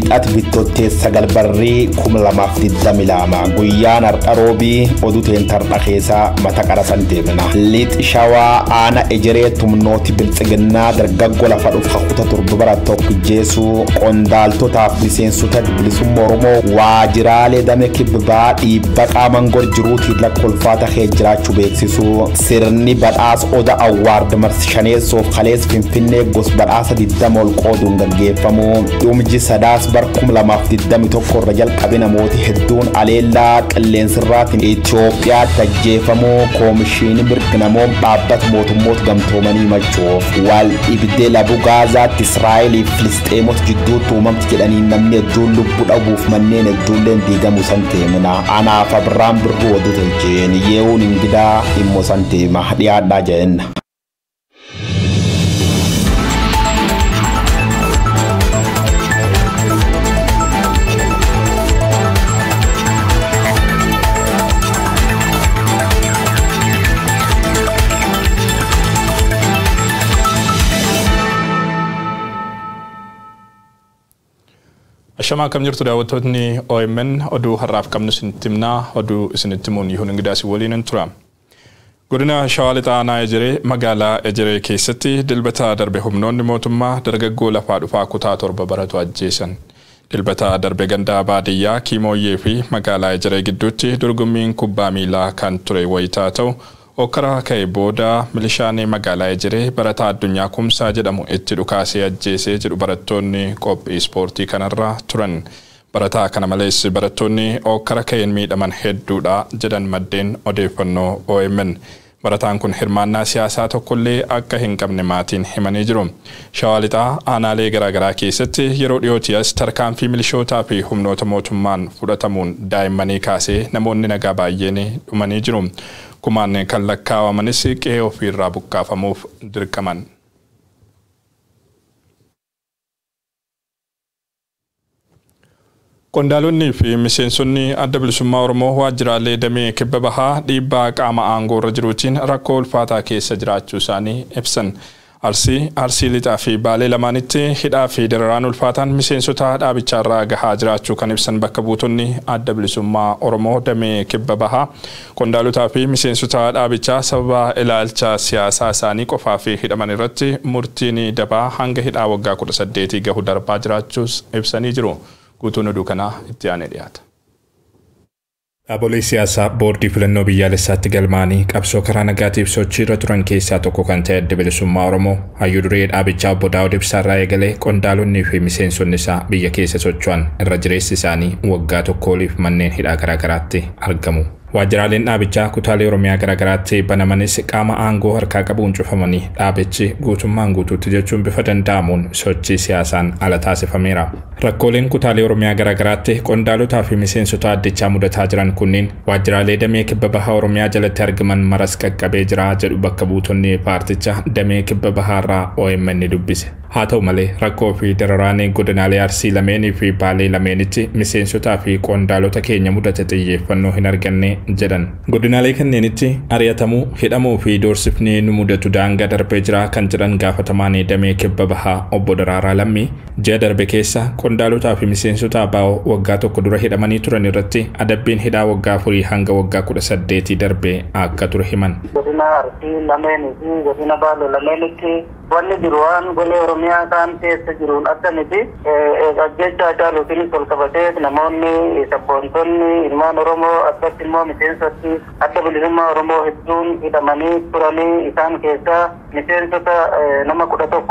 wiixat bittottee sagal barrii 2022 guyyaan har'aroobii oduuteen tarda keessaa mata qarasan deemna. Liix shawaa aana ejeree tumnooti bilxiginnaa dargaggoo lafa dhufa kuta turba barattook jeesuu qondaaltotaaf miseensota bilisummaa Oromoo waajiraalee damee kibbaa dhiibba qaaman gorjiruutii lakkolfaata jiraachuu beeksisuu sirni badhaas oda awwaard marshaneessoof kalees finfinnee gos badhaasa 20 ol qooduun gaggeeffamu dhumji sadaas bar 2021 irra jalqabe namooti hedduun aleellaa qilleensirraatiin Itoophiyaa tajjeefamuu koomishinii mirganamoom dhaabbata mootummoota gamtoomanii machuuf wal dhibdee labu Gaazaatti Israa'eel fi Filisxeemota jidduutti uumamti jedhanii namni hedduun lubbuu dhabuuf manneen hedduulleen diigamuu santeemina anaaf Abiraan Birruu oduu tolcheen yeewuun ingidaa immoo santeema dhiyaadhaa jenna. Ashama kam jirtu daawwattoonni OMN oduu har'aaf qabnu sintimnaa oduu isinittimuun yuhun ingidaasi waliin tura. Godina Shawaa Lixaa aanaa Ejeree magaalaa Ejeree keessatti dilbata darbe humnoonni mootummaa dargaggoo lafaa dhufaa kutaa 7 baratu ajjeesan. Dilbata darbe gandaa baadiyyaa Kiimooyyee fi magaalaa Ejeree gidduutti dorgommiin kubbaa miilaa kan ture wayitaa ta'u Okara ka'e booda milishaanii magaalaa Ejeree barataa addunyaa Kumsaa jedhamu itti dhukaasee ajjeesee jedhu barattoonni qophii ispoortii kanarra turan. Barataa kana malees barattoonni Okara ka'een miidhaman hedduudha jedhan maddeen odeeffannoo OMN. Barataan kun hirmaannaa siyaasaa tokkollee akka hin qabne maatiin himanii jiru. Shawaa Lixaa aanaalee garaagaraa keessatti yeroo dhiyootii as tarkaanfii milishootaa fi humnoota mootummaan fudhatamuun daa'immanii kaasee namoonni nagaa baay'een dhumanii jiru. Kumaan kan lakkaawamanis qe'ee ofiirraa buqqaafamuuf dirqaman. Qondaalonni fi miseensonni adda bilisummaa Oromoo waajjiraalee damee kibba bahaa dhiibbaa qaama aangoo irra jiruutiin rakkoo ulfaataa keessa jiraachuu isaanii ibsan. Arsii Lixaa fi Baalee lamaanitti hidhaa fi dararaan ulfaataan miseensota dhaabicharraa gahaa jiraachuu kan ibsan bakka buutonni adda bilisummaa Oromoo damee kibba bahaa qondaalotaa fi miseensota dhaabichaa sababa ilaalcha siyaasaa isaanii qofaa fi hidhaman irratti murtiin dabaa hanga hidhaa waggaa 18 gahu darbaa jiraachuus ibsanii jiru. Guutuun oduu kanaa itti aanee dhiyaata. Dhaabolee siyaasaa boordii filannoo biyyaalessaatti galmaanii qabsoo karaa nagaatiif sochii irra turan keessaa tokko kan ta'e adda bilisummaa Oromoo hayyuu duree dhaabichaa obbo Daawud Ibsaarraa eegalee qondaalonni fi miseensonni isaa biyya keessa socho'an irra jireessi isaanii waggaa tokko oliif manneen hidhaa garaagaraatti argamu. Waajjiraaleen dhaabichaa kutaalee Oromiyaa garaagaraatti banamanis qaama aangoo harkaa qabuun cufamanii dhaabichi guutummaan guutuutti jechuun bifa danda'amuun sochii siyaasaan ala taasifameera. Rakkooleen kutaalee Oromiyaa garaagaraatti qondaalotaa fi miseensota addichaa mudataa jiran kunniin waajjiraalee damee kibba bahaa Oromiyaa jalatti argaman maras qaqqabee jira jedhu bakka buutonni paarticha damee kibba bahaarraa OMN dubbise. Haa ta'u malee rakkoo fi dararaan godinaalee Arsii lameenii fi Baalee lameenitti miseensotaa fi qondaalota keenya mudate xiyyeeffannoo hin arganne jedhan. Godinaalee kanneenitti ari'atamuu, hidhamuu fi doorsifni nu mudatu daangaa darbee jira kan jedhan gaafatamaan damee kibba bahaa obbo Daraaraa Lammii ji'a darbe keessa qondaalotaa fi miseensota ABO waggaa tokko dura hidhamanii turan irratti adabbiin hidhaa waggaa 4 hanga waggaa 18 darbee akka ture himan. Godina Arsii lameenii fi godina Baalee lameenitti wanni jiru waan golee Oromiyaa kan keessa jiruun adda miti. Ajjeechaa caaluutiin ol qabatee namoonni sabboontonni ilmaan Oromoo addatti immoo miseensoti adda bilisummaa Oromoo hedduun hidhamanii turanii isaan keessaa miseensota nama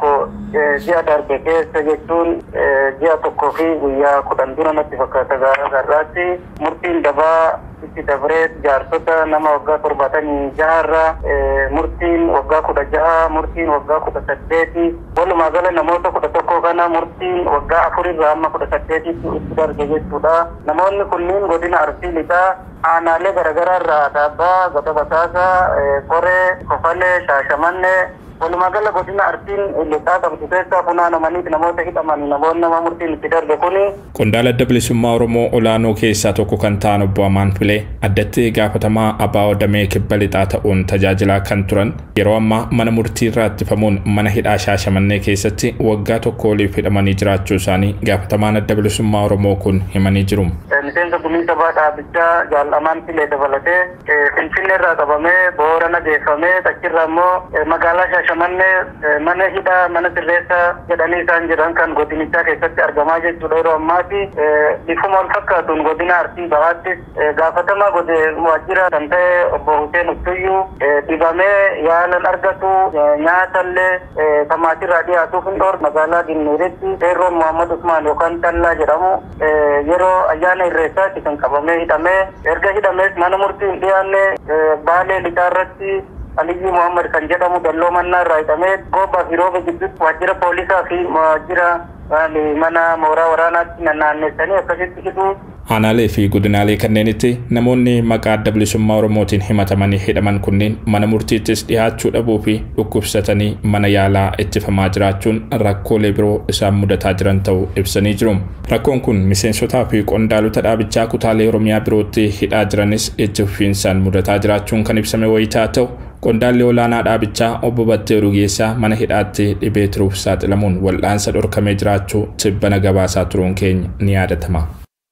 11 ji'a darbe keessa jechuun ji'a tokkoo fi guyyaa 10 dura natti fakkaata garraatti murtiin dabaa itti dabree jaarsota nama waggaa 76 irraa murtiin waggaa 16 murtiin waggaa 18 walumaa gala namoota 11 kana murtiin waggaa 4 irraa amma 18 itti darbe jechuudha. Namoonni kunniin godina Arsii Lixaa aanaalee garaagaraa irraa Daabbaa, Gata Bataasaa, Qoree, Kofalee, Shaashamannee walumaa gala godina Arsiin Lixaa qabdu keessaa funaanamanii namoota hidhaman namoonni nama murtiin itti darbe kuni. Qondaala adda bilisummaa Oromoo olaanoo keessaa tokko kan ta'an obbo Amaan Filee addatti gaafatamaa ABO damee kibba lixaa ta'uun tajaajilaa kan turan yeroo ammaa mana murtii irraa ittifamuun mana hidhaa Shaashamannee keessatti waggaa tokko rakkooliif hidhamanii jiraachuu isaanii gaafatamaan adda bilisummaa Oromoo kun himanii jiru. Miseensa gumii sabaa dhaabichaa jaalamaan filee dabalatee Finfinnee irraa qabamee Boorana geeffamee achirraa immoo magaalaa Shaashamannee mana hidhaa mana sirreessaa jedhanii isaan jiran kan godinichaa keessatti argamaa jechuudha. Yeroo ammaatti bifuma wal fakkaatuun godina Arsii Bahaatti gaafatamaa waajjira kan ta'e obbo Hussein Uttuyyuu dhibamee yaalan argatu nyaatallee tamaatirraa dhiyaatuuf hin dhoorre magaalaa Ginneeritti Seerroon Muhammad Usmaan yookaan Tallaa jedhamu yeroo ayyaana irreessaatti kan qabamee hidhamee erga hidhamees mana murtii hin dhiyaanne Baalee Lixaarratti Aliyyi Muhammad kan jedhamu dalloo mannaa irraa hidhamee Goobaa fi Rooba gidduutti waajjira poolisaa fi waajjira mana mooraa waraanaatti naannessanii akkasitti hidhuu. Aanaalee fi godinaalee kanneenitti namoonni maqaa adda bilisummaa Oromootiin himatamanii hidhaman kunneen mana murtiittis dhiyaachuu dhabuu fi dhukkubsatanii mana yaalaa ittifamaa jiraachuun rakkoolee biroo isaan mudataa jiran ta'uu ibsanii jiru. Rakkoon kun miseensotaa fi qondaalota dhaabichaa kutaalee Oromiyaa birootti hidhaa jiranis itti fufiinsaan mudataa jiraachuun kan ibsame wayitaa ta'u qondaalli olaanaa dhaabichaa obbo Battee Rugeessaa mana hidhaatti dhibee turuuf saaxilamuun wal'aansa dhorkamee jiraachuu tibbana gabaasaa turuun keenya ni yaadatama.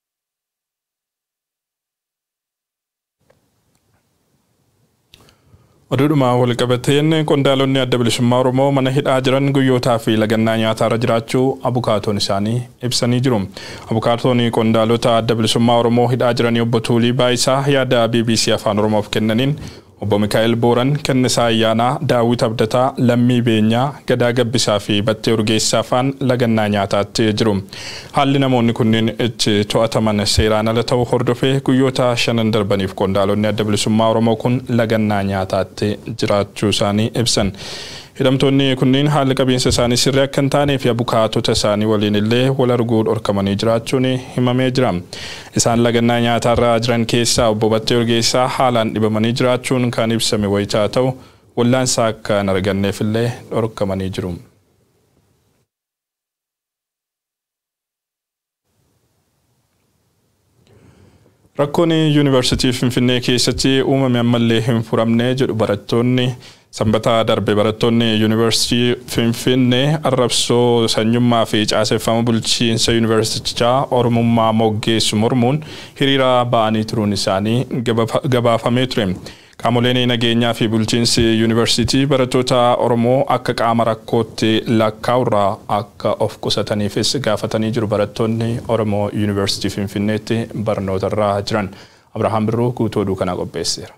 Oduudhuma walqabateen qondaalonni adda bilisummaa Oromoo mana hidhaa jiran guyyootaa fi lagannaa nyaataarra jiraachuu abukaatoon isaanii ibsanii jiru. Abukaatoonni qondaalota adda bilisummaa Oromoo hidhaa jiranii obbo Tuulii Baayisaa yaada BBC Afaan Oromoof kennaniin obbo Mikaa'el Booran Kennisaa Ayyaanaa Daawit Abdataa Lammii Beenyaa Gadaa Gabbisaa fi Battee Urgeessaa faan lagannaa nyaataatti jiru. Haalli namoonni kunneen itti to'ataman seeraan ala ta'uu hordofee guyyoota 5 darbaniif qondaalonni adda bilisummaa Oromoo kun lagannaa nyaataatti jiraachuu isaanii ibsan. Hidhamtoonni kunneen haalli qabiinsa isaanii sirrii akka hin taanee fi abukaatota isaanii waliin illee wal arguu dhorkamanii jiraachuun himamee jira. Isaan lagannaa nyaataarra jiran keessaa obbo Battee Urgeessaa haalaan dhibamanii jiraachuun kan ibsame wayitaa ta'u wal'aansa akka hin arganneef illee dhorkamanii jiru. Rakkoon yuunivarsiitii Finfinnee keessatti uumame ammallee hin furamne jedhu barattoonni. Sanbata darbe barattoonni yuunivarsiitii Finfinnee arrabsoo sanyummaa fi caaseffama bulchiinsa yuunivarsiitichaa Oromummaa moggeessu mormuun hiriira ba'anii turuun isaanii gabaafamee ture. Qaamoleen nageenyaa fi bulchiinsi yuunivarsiitii barattoota Oromoo akka qaama rakkootti lakkaa'urraa akka of qusataniifis gaafatanii jiru. Barattoonni Oromoo yuunivarsiitii Finfinneetti barnootarra jiran. Abrahaam Birruu guutuu oduu kana qopheesseera.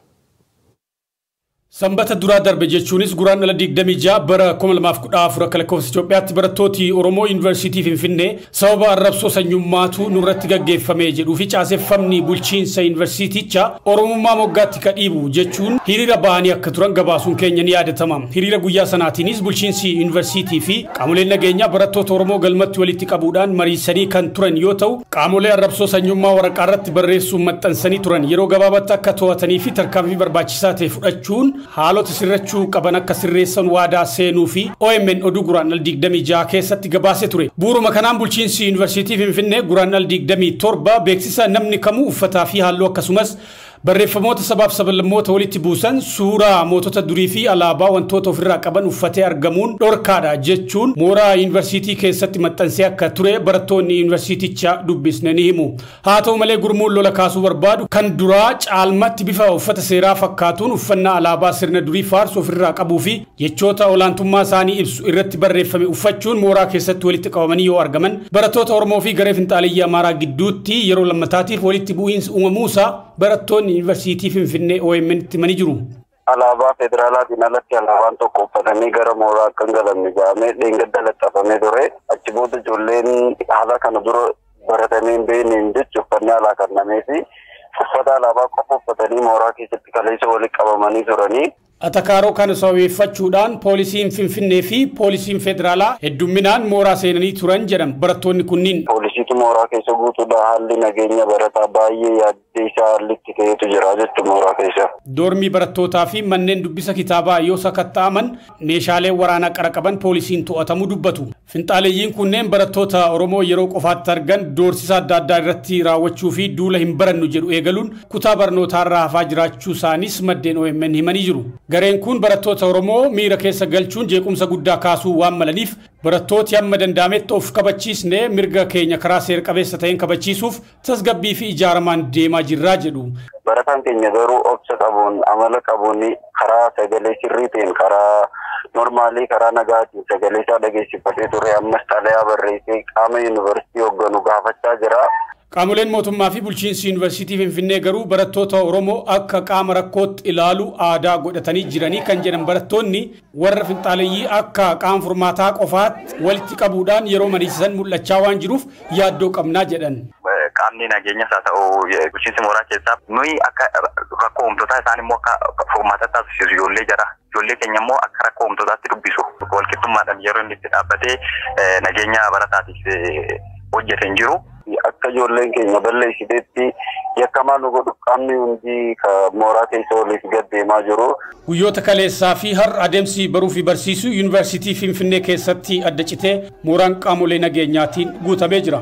Sanbata duraa darbe jechuunis guraan ala 26 bara 2014 akka lakkoofsa Itoophiyaatti barattooti Oromoo Yuunivarsiitii Finfinnee sababa arrabsoo sanyummaatu nurratti gaggeeffame jedhuu fi caaseffamni bulchiinsa yuunivarsiitichaa Oromummaa moggaatti kadhiibu jechuun hiriira ba'anii akka turan gabaasuun keenya ni yaadatama. Hiriira guyyaa sanaatiinis bulchiinsi yuunivarsiitii fi qaamoleen nageenyaa barattoota Oromoo galmatti walitti qabuudhaan mariisanii kan turan yoo ta'u qaamolee arrabsoo sanyummaa waraqaa irratti barreessuun maxxansanii turan yeroo gabaabatti akka to'atanii fi tarkaanfii barbaachisaa ta'e fudhachuun haalota sirrachuu qaban akka sirreessan waadaa seenuu fi OMN oduu guraan al 26 keessatti gabaase ture. Buuruma kanaan bulchiinsi yuunivarsiitii Finfinnee guraan al 27 beeksisa namni kamuu uffataa fi halluu akkasumas barreeffamoota sabaaf sablammoota walitti buusan suuraa mootota durii fi alaabaa wantoota ofirraa qaban uffatee argamuun dhorkaadha jechuun mooraa yuunivarsiitii keessatti maxxansee akka ture barattoonni yuunivarsiitichaa dubbisne ni himu. Haa ta'u malee gurmuun lola kaasuu barbaadu kan duraa caalmatti bifa uffata seeraa fakkaatuun uffannaa alaabaa sirna durii faarsu ofirraa qabuu fi jechoota olaantummaa isaanii ibsu irratti barreeffame uffachuun mooraa keessatti walitti qabamanii yoo argaman barattoota Oromoo fi garee finxaaliyyaa Amaaraa gidduutti yeroo lammataatiif walitti bu'iinsi uumamuusaa barattoonni Yuunivarsiitii Finfinnee OMN itti manii jiru. Alaabaa federaalaatiin alatti alaabaan tokko uffatanii gara mooraa akka hin galamne jedhamee dheengadda laxxafamee ture. Achi booda ijoolleen haala kana dura baratanii hin beekneen jechuun uffannaa alaa kannamee fi uffata alaabaa qofa uffatanii mooraa keessatti kaleessa walitti qabamanii turanii. Atakaaroo kana sababeeffachuudhaan poolisiin Finfinnee fi poolisiin federaalaa heddumminaan mooraa seenanii turan jedhan barattoonni kunniin. Poolisiitu mooraa keessa guutuudha haalli nageenya barataa baay'ee yaaddee isaa haallitti ta'etu jira jechuun mooraa keessa. Doormii barattootaa fi manneen dubbisa kitaabaa yoo sakatta'aman meeshaalee waraanaa qara qaban poolisiin to'atamuu dubbatu. Finxaaleeyyiin kunneen barattoota Oromoo yeroo qofaatti argan doorsisa adda addaa irratti raawwachuu fi duula hin barannu jedhu eegaluun kutaa barnootaarraa hafaa jiraachuu isaanis maddeen OMN himanii jiru. Gareen kun barattoota Oromoo miira keessa galchuun jeequmsa guddaa kaasuu waan malaniif barattooti amma danda'ametti of kabachiisnee mirga keenya karaa seera qabeessa ta'een kabachiisuuf tasgabbii fi ijaaramaan deemaa jirraa jedhu. Barataan keenya garuu obsa qabuun amala qabuun karaa sagalee sirriitiin karaa normaalii karaa nagaatiin sagalee isaa dhageessifatee ture ammas xalayaa barreessee qaama yuunivarsiitii hoogganu gaafachaa jira. Qaamoleen mootummaa fi bulchiinsi yuunivarsiitii Finfinnee garuu barattoota Oromoo akka qaama rakkootti ilaalu aadaa godhatanii jiranii kan jedhan barattoonni warra finxaaleeyyii akka qaama furmaataa qofaatti walitti qabuudhaan yeroo mariisisan mul'achaa waan jiruuf yaaddoo qabnaa jedhan. Qaamni nageenyas haa ta'u bulchiinsi mooraa keessaa nuyi akka rakkoo uumtotaa isaan immoo akka furmaata taasisu ijoollee jara. Ijoollee keenya immoo akka rakkoo uumtotaatti dubbisu walqixxummaadhaan yeroo inni itti dhaabbatee nageenya barataatiif hojjetan jiru. Akka ijoolleen keenya balleessiteetti yakkamaa nu godhu qaamni hundi mooraa keessa waliif gad deemaa jiru. Guyyoota kaleessaa fi har'a adeemsi baruu fi barsiisuu yuunivarsiitii Finfinnee keessatti adda citee mooraan qaamolee nageenyaatiin guutamee jira.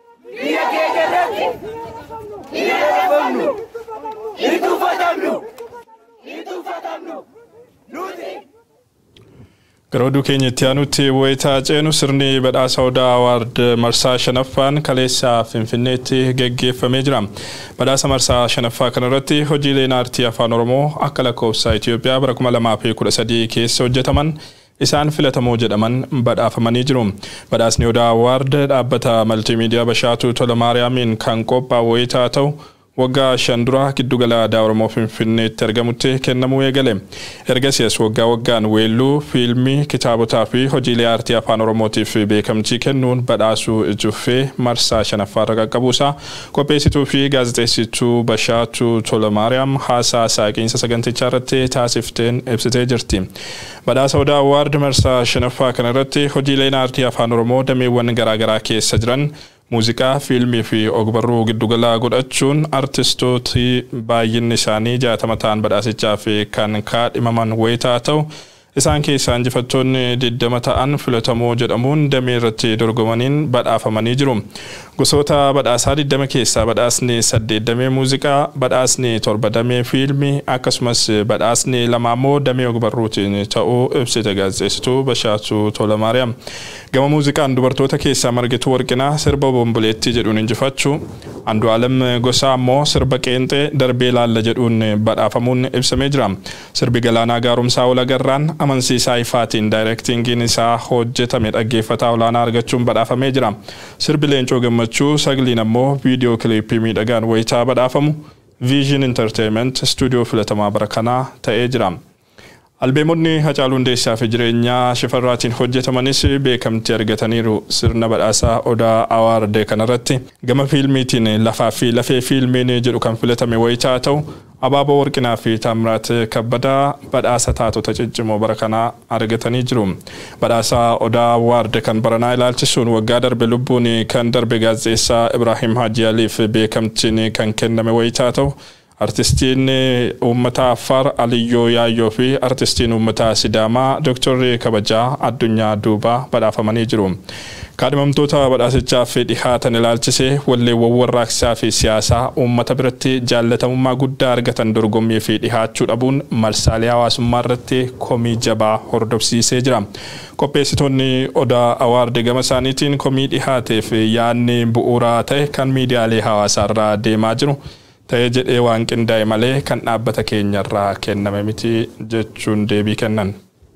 Garooduu keenyatti aanutti wayitaa ceenu sirni badhaasa Odaa Awaard marsaa shanaffaan kaleessa Finfinneetti geggeeffamee jira. Badhaasa marsaa shanaffaa kanarratti hojiileen aartii afaan Oromoo akka lakkoofsa Itoophiyaa bara 2013 keessa hojjetaman isaan filatamoo jedhaman badhaafamanii jiru. Badhaasni Odaa Awaard dhaabbata maltiimiidiyaa Bashaatu Tolamaariyaamiin kan qophaa'u wayitaa ta'u waggaa shan dura giddugala aadaa Oromoo Finfinneetti argamutti kennamuu eegale. Ergasiis waggaan weelluu, fiilmii, kitaabotaa fi hojiilee aartii afaan Oromootiif beekamtii kennuun badhaasuu ijuuffee marsaa shanaffaarra qaqqabuusaa qopheessituu fi gaazexeessituu Bashaatu Tolamaariyaam haasaa saaqiinsa sagantichaa irratti taasifteen ibsitee jirti. Badhaasa Odaa Awaard marsaa shanaffaa kanarratti hojiileen aartii afaan Oromoo dameewwan garaagaraa keessa jiran muuziqaa, fiilmii fi ogbarruu giddugala godhachuun artistooti baay'inni isaanii 60 ta'an badhaasichaaf kan kaadhimaman wayitaa ta'u isaan keessaa injifattoonni 20 ta'an filatamoo jedhamuun damee irratti dorgomaniin badhaafamanii jiru. Gosoota badhaasaa 20 keessaa badhaasni 8 damee muuziqaa, badhaasni 7 damee fiilmii akkasumas badhaasni 2 immoo damee ogbarruutiin ta'uu ibsite gaazexeessituu Bashaatu Tolamaariyaam. Gama muuziqaan dubartoota keessaa Margituu Warqinaa sirba Bomboleettii jedhuun injifachuu, Andu'aalem Gosaa immoo sirba Qeenxee darbee laalla jedhuun badhaafamuun ibsamee jira. Sirbi Galaanaa Gaarumsaa Olagarraan amansiisaa ifaatiin daayirektingiin isaa hojjetame dhaggeeffataa olaanaa argachuun badhaafamee jira. Sirbi Leencoo Gammachuu Sagliin ammoo viidiyoo kiliippii miidhagaan wayitaa badhaafamu Vision Entertainment stuudiyoo filatamaa bara kanaa ta'ee jira. Albeemonni Hacaaluu Hundeessaa fi jireenyaa Shifarraatiin hojjetamanis beekamtii argataniiru. Sirna badhaasaa Odaa Awaard kanarratti gama fiilmiitiin Lafaa fi Lafee fiilmiin jedhu kan filatame wayitaa ta'u Abaaboo Warqinaa fi Taamiraat Kabbadaa badhaasa taatota ciccimoo bara kanaa argatanii jiru. Badhaasaa Odaa Awaard kan baranaa ilaalchisuun waggaa darbe lubbuun kan darbe gaazexeessaa Ibraahim Haaji Aliif beekamtiin kan kenname wayitaa ta'u artistiin uummata Affaar Aliyyoo Yaayyoo fi artistiin uummata Sidaamaa Dr. Kabajaa Addunyaa Duubaa badhaafamanii jiru. Kaadhimamtoota badhaasichaaf dhihaatan ilaalchisee walleewwan warraaqsaa fi siyaasaa uummata biratti jaallatamummaa guddaa argatan dorgommii fi dhihaachuu dhabuun marsaalee hawaasummaa irratti komii jabaa hordofsiisee jira. Qopheessitoonni Odaa Awaard gama isaaniitiin komii dhihaateef yaadni bu'uuraa ta'e kan miidiyaalee hawaasaa irraa deemaa jiru ta'ee jedhee waan qindaa'e malee kan dhaabbata keenyarraa kenname miti jechuun deebii kennan.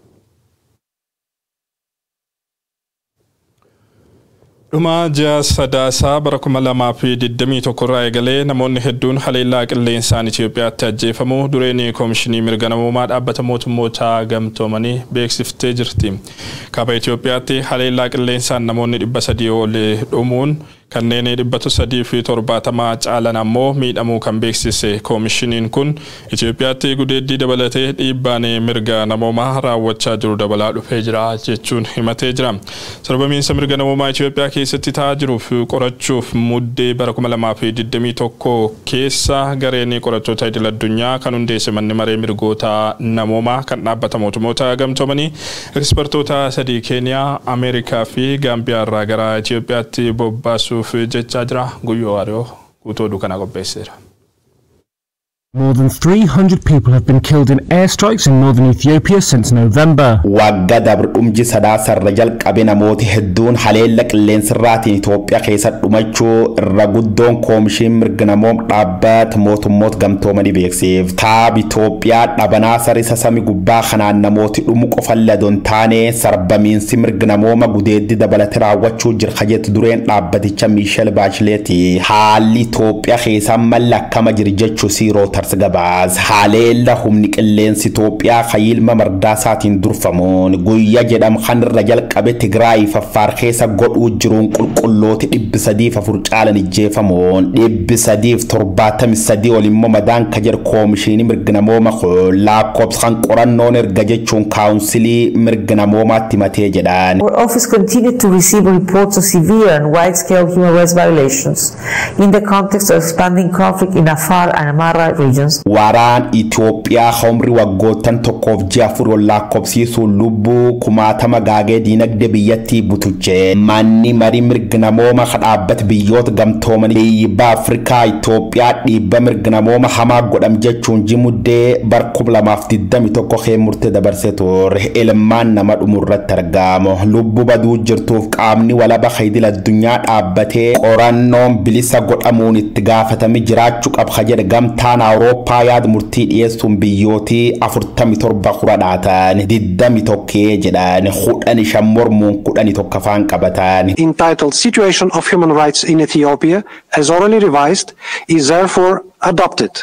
Dhuma ji'a sadaasaa bara 2021 irraa eegalee namoonni hedduun haleellaa qilleensaan Itoophiyaatti ajjeefamuu dureen Koomishinii Mirga Namummaa dhaabbata mootummootaa gamtoomanii beeksiftee jirti. Kaaba Itoophiyaatti haleellaa qilleensaan namoonni 300 ol dhumuun kanneen 370 caalan ammoo miidhamuu kan beeksise koomishiniin kun Itoophiyaatti gudeeddii dabalatee dhiibbaan mirga namoomaa raawwachaa jiru dabalaa dhufee jira jechuun himatee jira. Sarbamiinsa mirga namoomaa Itoophiyaa keessatti ta'aa jiruuf qorachuuf muddee bara 2021 keessa gareen qorattoota idil addunyaa kan hundeesse manni maree mirgoota namoomaa kan dhaabbata mootummoota gamtoomanii ekspertoota 3 Keeniyaa, Ameerikaa fi Gaambiyaa irraa gara Itoophiyaatti bobbaasuuf jechaa jira. Guyyoo Waariyoo guutuu kana qopheesseera. More than 300 people have been killed in airstrikes in northern Ethiopia since November. Wagga dabrumji sadasa rajal qabina moti hedduun haleella qilleensirraatiin Itoophiyaa keessatti dhumachuu irra guddoon koomishiin mirganamoom dhaabbat mootummoota gamtoomanii beeksiseef. Taab Itoophiyaa dhabanaa sarisa sami gubbaa kanaan namooti dhumu qofalla don taane sarbamiinsi mirganamooma gudeeddi dabalate raawwachuu jirkajetti dureen dhaabbaticha Miishel Baacheleeti. Haalli Itoophiyaa keessaa mallakkama jirjechuu siiroo Gabaas haleella humni qilleensi Itoophiyaa khayilma mardaasatiin durfamuun guyyaa jedham khanirra jalqabe Tigraay Affaar keessa godhuu jiruun qulqullooti 304 caalan ijjeefamuun 373 olimmoo madaan kajer koomishinii mirganamooma lakkoobsan qorannoon erga jechuun kaawunsilii mirganamoomaatti matee jedhaan. Our office continued to receive reports of severe and wide-scale human rights violations in the context of expanding conflict in Afar and Amara regions. Waraan Itoophiyaa homri waggootan tokkoof jaafur lakkoobsiisuu lubbuu kumaatama gaagee diinagdee biyyattii butuche manni marii mirganamooma dhaabbata biyyoota gamtoomanii dhiibbaa Afrikaa Itoophiyaa dhiibba mirganamooma hamaa godham jechuun jimuddee bar 2021 keemurte dabarse ture ilmaan nama dhumurratti argamu lubbuu baduu jirtuuf qaamni walaba khayidil addunyaa dhaabbatee qorannoon bilisa godhamuun itti gaafatami jiraachuu qaba jedhe gamtaan Awurooppaa yaad murtii dhiyeessuun biyyooti 47 kuradhaatan 21 jedhan 15 mormuun 11 afaan qabatan. Entitled Situation of Human Rights in Ethiopia, as already revised, is therefore adopted.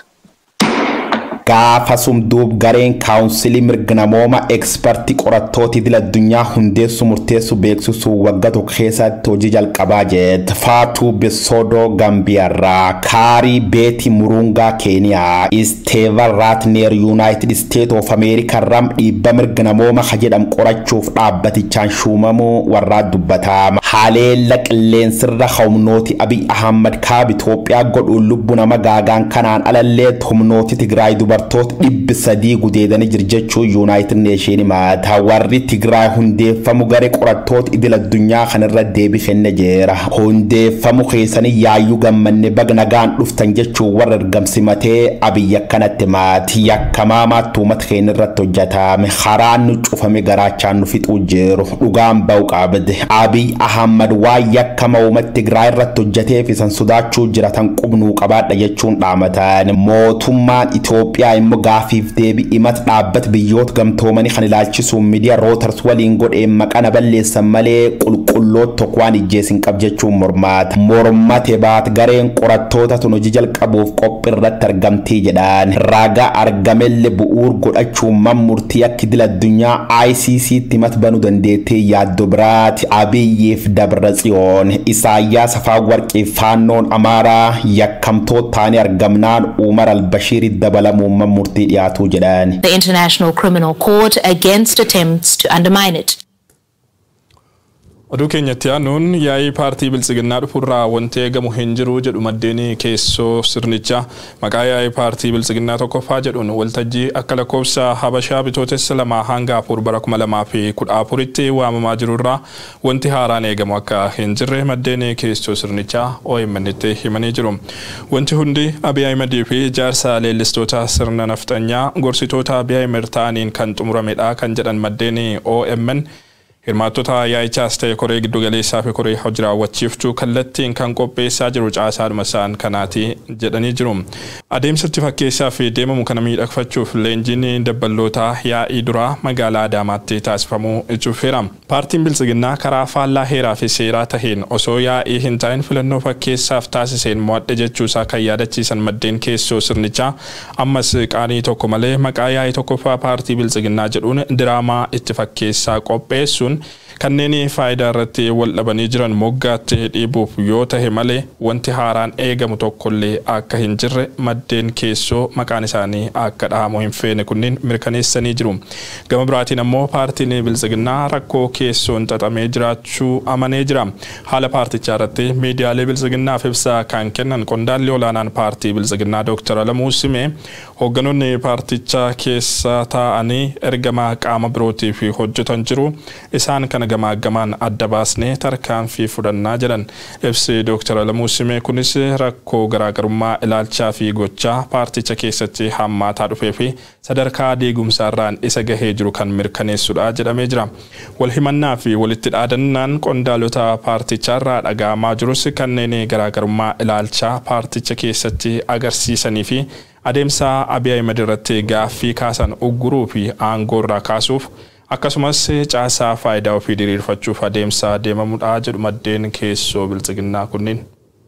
Gaafa sumduub gareen kaawunsilii mirganamooma ekspertii qorattooti idil addunyaa hundeessu murteessu beeksisuu waggaa tokko keessatti hojii jalqabaa jedhe Faatuu Bessoodoo Gambiyaarraa Kaarii Beeti Murungaa Keeniyaa Isteevan Raatneer Yuunaayitid Isteet of Ameerikaa ram dhiibba mirganamooma jedham qorachuuf dhaabbatichaan shuumamuu warraa dubbataama. Haleella qilleensirra humnooti Abiy Ahmad kaab Itoophiyaa godhuun lubbuu nama gaagaan kanaan alallee humnooti Tigraay dubartoota 300 gudeedanii jirjechuu United Nations maata warri Tigraay hundeeffamu garee qorattoota idil addunyaa kanarra deebii kenne jeera. Hundeeffamu keessanii yaayyuu gammanne bagnagaan dhuftan jechuu warra ergamsimatee Abiy akkanatti maati yakkamaa maattuumat keenirratti hojjetame haraan nu cufame garaachaan nu fixuu jiru dhugaan ba'u qabde Abiy Ahmad waa yakkama uummata Tigraay irratti hojjeteef isan sodaachuu jiratan qubnuu qabaadha jechuun dhaamatan mootummaan Itoophiyaa immoo gaafiif deebii imat dhaabbat biyyoota gamtoomanii kan ilaalchisuun miidiyaa Reuters waliin godheen maqana balleessan malee qulqulloota tokkoon ijjeesin qab jechuun mormate baat gareen qorattoota tun hojii jalqabuuf qophiirratti argamtii jedhaan ragaa argamelle bu'uur godhachuun murtii akka idil addunyaa ICC timat banuu dandeettee yaaddoo biraati Abiyyiif Dabratsiyoon Isaayyaas Afeworqii faannoon Amaaraa yakkamtoota taanii argamnaan Umar al-Bashir dabalamuun murtii dhiyaatuu jedhaan. The International Criminal Court against attempts to undermine it. Oduu keenyatti aanuun yaa'ii paartii biltsiginnaa dhufurraa wanti eegamu hin jiru jedhu maddeeni keessoo sirnicha maqaa yaa'ii paartii biltsiginnaa tokkoffaa jedhuun waltajjii akka lakkoofsa Habashaa bitootessa 2 hanga 4 bara 2014tti waamamaa jirurraa wanti haaraan eegamu akka hin jirre maddeeni keessoo sirnicha OMN'tti himanii jiru. Wanti hundi Abiy Ahmed fi ijaarsa leellistoota sirna nafxanyaa gorsitoota Abiy Ahmed ta'aniin kan xumuramedha kan jedhan maddeeni OMN hirmaattota yaa'ichaas ta'e koree giddu galeessaa fi koree hojii raawwachiiftuu kallattiin kan qopheessaa jiru caasaadhuma isaan kanaati jedhanii jiru. Adeemsichi fakkeessaa fi deemamu kana miidhagfachuuf leenjiin dabballootaa yaa'ii duraa magaalaa Adaamaatti taasifamuu ichuufeera. Paartiin biltsiginnaa karaa faallaa heeraa fi seeraa taheen osoo yaa'ii hin taa'in filannoo fakkeessaaf taasiseen mo'adhe jechuusaa kan yaadachiisan maddeen keessoo sirnichaa ammas qaanii tokko malee maqaa yaa'ii tokkoffaa paartii biltsiginnaa jedhuun diraamaa itti fakkeessaa qopheessuun kanneen faayidaa irratti wal dhabanii jiran moggaatti dhiibuuf yoo tahe malee wanti haaraan eegamu tokkollee akka hin jirre maddeen keessoo maqaan isaanii akka dhahamu hin feene kunniin mirkaneessanii jiru. Gama biraatiin ammoo paartiin biltsiginnaa rakkoo keessoon xaxamee jiraachuu amanee jira. Haala paartichaa irratti miidiyaalee biltsiginnaaf ibsa kan kennan qondaalli olaanaan paartii biltsiginnaa Dr. Alamuu Simee hoogganoonni paartichaa keessa taa'anii ergama qaama birootiif hojjetan jiru. Isaan kana gamaggamaan adda baasnee tarkaanfii fudhannaa jedhan. Ibsi Dr. Alamuu Simee kunis rakkoo garaagarummaa ilaalchaa fi gochaa paarticha keessatti hammaataa dhufee fi sadarkaa diigumsaarraan isa gahee jiru kan mirkaneessudha jedhamee jira. Walhimannaa fi walitti dhaadannaan qondaalota paartichaarraa dhaga'amaa jirus kanneen garaagarummaa ilaalchaa paarticha keessatti agarsiisanii fi adeemsa Abiy Ahmed irratti gaaffii kaasan ugguruu fi aangoorraa kaasuuf akkasumas caasaa faayidaa ofii diriirfachuuf adeemsa deemamudha jedhu maddeen keessoo biltsiginnaa kunniin.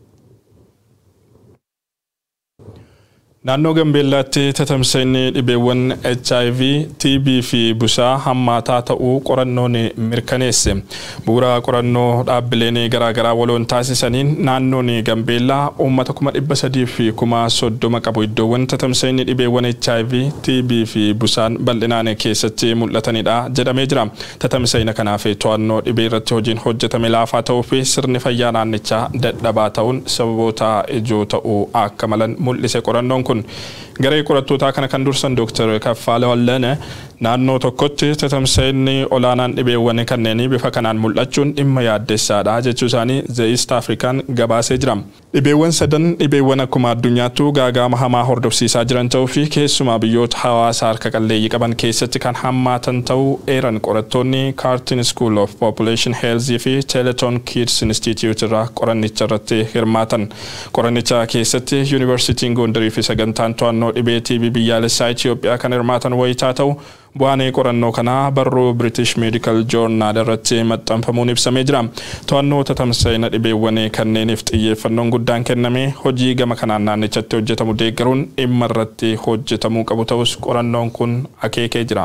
Naannoo Gambeellaatti tatamsa'inni dhibeewwan HIV, TB fi busaa hammaataa ta'uu qorannoon mirkaneesse. Bu'uura qorannoo dhaabbileen garaagaraa waloon taasisaniin naannoon Gambeellaa uummata 300,000 fi 30,000 qabu iddoowwan tatamsa'inni dhibeewwan HIV, TB fi busaan bal'inaan keessatti mul'atanidha jedhamee jira. Tatamsa'ina kanaaf to'annoo dhibee irratti hojiin hojjetame laafaa ta'uu fi sirni fayyaa naannichaa dadhabaa ta'uun sababoota ijoo ta'uu akka malan mul'ise qorannoon kun. Garee qorattootaa kana kan dursan Dr. Kaffaale Wallane naannoo tokkotti tatamsa'inni olaanaan dhibeewwan kanneenii bifa kanaan mul'achuun dhimma yaaddessaadha jechuu isaanii The East African gabaasee jira. Dhibeewwan sadan dhibeewwan akkuma addunyaattuu gaagama hamaa hordofsiisaa jiran ta'uu fi keessumaa biyyoota hawaasa harka qalleeyyii qaban keessatti kan hammaatan ta'uu eeran qorattoonni Carleton School of Population Health fi Teleton Kids Institute irraa qorannicha irratti hirmaatan. Qorannicha keessatti Yuunivarsiitiin Gondarii fi sagantaan to'annoo dhibee TB biyyaalessaa Itoophiyaa kan hirmaatan wayitaa ta'u bu'aan qorannoo kanaa barruu British Medical Journal irratti maxxanfamuun ibsamee jira. To'annoo tatamsa'ina dhibeewwan kanneeniif xiyyeeffannoon guddaan kenname hojii gama kanaan naannichatti hojjetamu deeggaruun dhimma irratti hojjetamuu qabu ta'us qorannoon kun akeekee jira.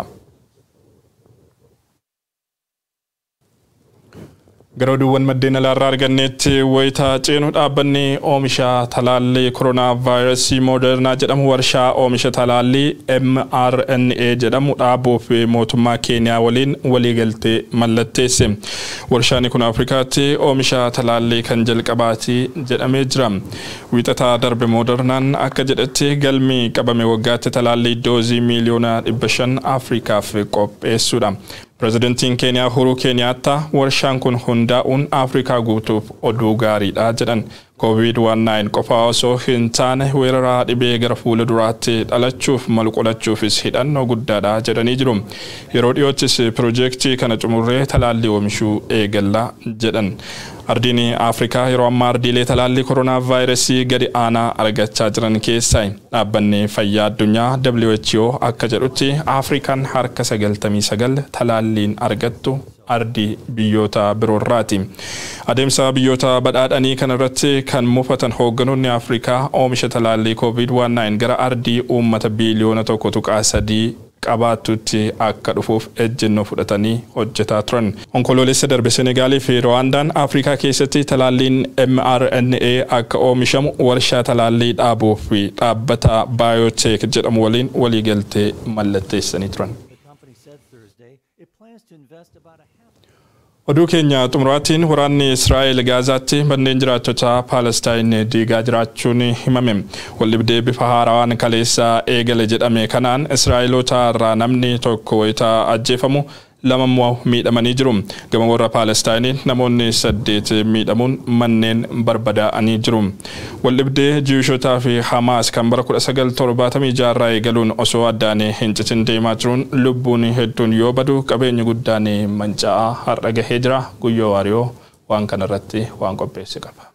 Garoduuwwan maddeen alaarraa arganneetti wayitaa ceenuu dhaabbanni oomisha talaallii koronaa vaayirasii Moderna jedhamu warshaa oomisha talaallii mRNA jedhamu dhaabuuf mootummaa Keeniyaa waliin waliigaltee mallatteesse. Warshaan kun Afrikaatti oomisha talaallii kan jalqabaati jedhamee jira. Wiixataa darbe Modernaan akka jedhetti galmi qabame waggaatti talaallii doozii miliyoona 500 Afrikaaf qopheessuudha. Prezidentiin Keeniyaa Uhuru Kenyatta warshaan kun hundaa'uun Afrikaa guutuuf oduu gaariidha jedhan. COVID-19 qofaa osoo hin taane weeraraa dhibee gara fuula duraatti dhalachuuf malu qolachuufis hidhannoo guddaadha jedhanii jiru. Yeroo dhiyoottis piroojeektii kana xumurree talaallii oomishuu eegalla jedhan. Ardiin Afrikaa yeroo ammaa ardiilee talaallii koronaa vaayirasii gadi aanaa argachaa jiran keessaa dhaabbanni fayyaa addunyaa WHO akka jedhutti Afrikaan harka 99 talaalliin argattu ardii biyyoota biroorraati. Adeemsa biyyoota badhaadhanii kanarratti kan mufatan hoogganoonni Afrikaa oomisha talaallii COVID-19 gara ardii uummata biliyoona 1.3 qabaatutti akka dhufuuf ejjennoo fudhatanii hojjetaa turan. Onkoloolessa darbe Senegaalii fi Rwaandaan Afrikaa keessatti talaalliin mRNA akka oomishamu warshaa talaallii dhaabuu fi dhaabbata Biotech jedhamu waliin waliigaltee mallatteessanii turan. Oduu keenya xumuraatiin waraanni Israa'el Gaazaatti manneen jiraattota Palestine diigaa jiraachuun himame. Waldhibdee bifa haarawaan kaleessa eegale jedhame kanaan Israa'eloota irraa namni tokko wayita ajjeefamu lama miidhamanii jiru. Gama warra Palestine namoonni 8 miidhamuun manneen barbadaa'anii jiru. Waldhibdee Jiwishotaa fi Hamas kan bara 1976 irraa eegaluun osoo addaan hin citin deemaa jiruun lubbuun hedduun yoo badu qabeenyi guddaan manca'aa har'a gahee jira. Guyyoo Waariyoo waan kanarratti waan qopheesse qaba.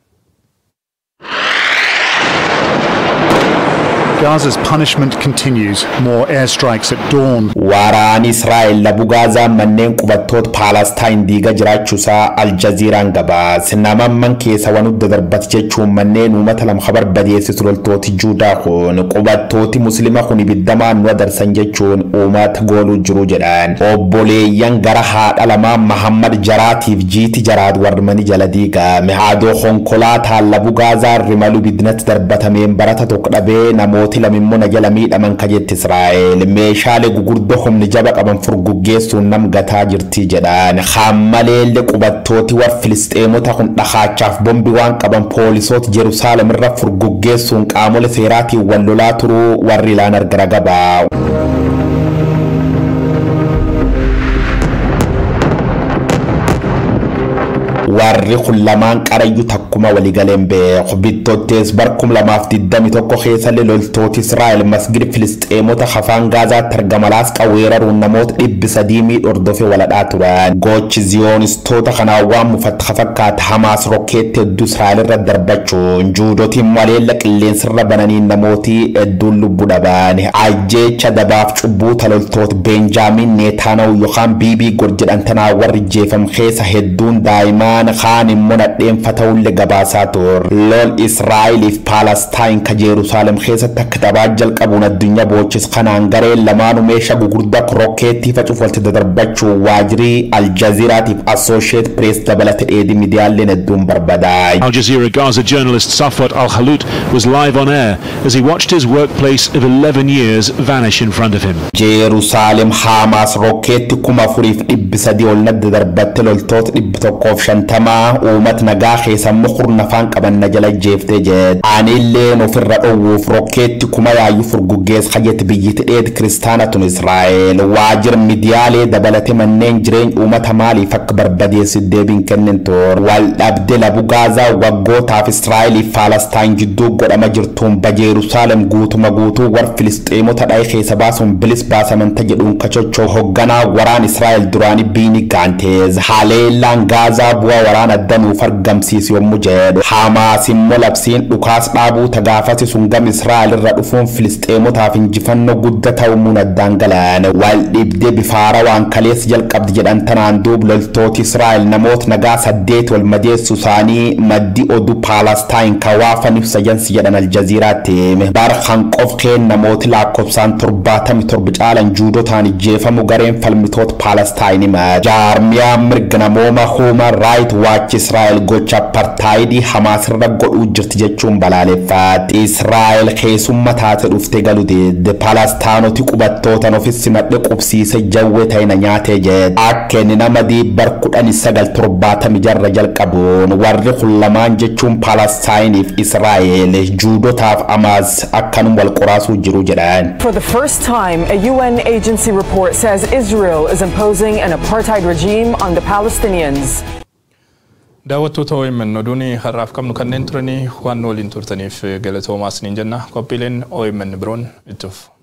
Gaza's punishment continues. More airstrikes at dawn. Waraan Israa'el labu Gaazaa manneen qubattoota Palestine diiga jiraachuusaa Al Jazeeraan gabaase. Namamman keessa waan hunda darbatti jechuun manneen uummata lama khabar badeessisu loltooti Juudaa kun qubattooti Musliima kun ibiddamaan nu darsan jechuun uummata gooluu jiru jedhan. Obboleeyyan gara haadha lamaa Muhammad Jaraatiif jiiti Jaraat warmani jala diigame. Haadoo konkolaataan labu Gaazaa rimalu bidnatti darbatameen barata tokko dhabee namoota lamimmoona jala miidhaman kajetti Israa'el meeshaalee gugurdoo humni jaba qaban furguggeessuun nam gataa jirti jedhan. Hammaleellee qubattooti war Filisxeemota kun dhahaachaaf bombi waan qaban poolisoota Jerusaalem irra furguggeessuun qaamolee seeraatiin wal lolaa turuu warri ilaan argara gabaa. warri kullamaan qarayyu takkuma waligaleen beeku bittootees barkum lamaaf diddami tokko keessa loltooti Israa'el masgid Filisxeemota hafaan Gaazaa targamalaas qaweeraruun namoota 300 miidhordofe waladhaa turan gochi ziyoonistoota kanaa waan mufattaqa fakkaata Hamaas rokkeetti hedduu Israa'el irra darbachuun juudotiin maleella qilleensirra bananii namooti hedduun lubbuu dhaban ajjeecha dabaaf cubbuu loltoota Benjaamin Netanyahu yookaan Biibii Gor jedhantanaa warri jeefam keessa hedduun daa'imaan kaan immoo nadheenfata'ullee gabaasaa tur lol Israa'eliif Palestine ka Jerusalem keessatti akka taphaa jalqabuun addunyaa boochis kanaan gareen lamaanuu meeshaa gugurdaa rokkeettii facuuf walitti darbachuu waajirii Al Jazeeraatiif Associated Press dabalate dheedhi miidiyaaleen hedduun barbaadaay. Al Jazeera Gaza journalist Safwat Al-Khalout was live on air as he watched his workplace of 11 years vanish in front of him. Jerusalem Hamas rokkeetti 4,300 ol nadda darbatte loltoota 150 uumat nagaa keessa mukurna afaan qabanna jala jeeftee jedhe anilleen ofirra dhowwuuf rokkeetti kuma yaayyuu furguggees qajetti biyyatti dheed kiristaanatun Israa'el waajir miidiyaalee dabalate manneen jireenya uumata maaliif akka barbadeessi deebiin kennin tur wal dhabde labu Gaazaa waggootaaf Israa'eliif Palestaan jidduu godhama jirtuun ba Jerusalem guutuma guutuu war Filisxeemota dha'i keessa baasuun bilis baasamanta jedhuun kachochoo hogganaa waraan Israa'el duraanii biini gaanteez haleellaan Gaazaa bu'aa waraan addanuuf argamsiisu yommuu jedhu Hamaas immoo labsiin dhukaas dhaabuu tagaafasi sun gam Israa'el irra dhufuun Filisxeemotaaf injifannoo guddaa ta'uun addaan galan wal dhibdee bifaara waan kalees jalqabdi jedhan tanaan duub loltooti Israa'el namoota nagaa 8 wal madeessu isaanii maddi oduu Palestine kawaafan ibsa jansi jedhan Al Jazeeraatti barxan qof keen namooti lakkoofsaan 77 caalan juudotaan jeefamu gareen falmitoota Palestine ma jaarmiyaa mirga namooma Human Rights Watch Israa'el gocha apartheid Hamaas irra godhuu jirti jechuun balaaleffaat Israa'el keessummaa taate dhuftee galude Palestaanoti qubattootan ofissi madde qubsiise jawwee ta'ina nyaatee jedhe akka inni nama diibbar 1970 jarra jalqabuun warri kullamaan jechuun Palestiniif Israa'el juudotaaf Hamaas akkanum wal qoraasuu jiru jedhan. For the first time, a UN agency report says Israel is imposing an apartheid regime on the Palestinians. daawwattoota OMN oduun har'aaf qabnu kanneen turanii waan waliin turtaniif galatoomaa isiniin jenna qophiileen OMN biroon itti fufu.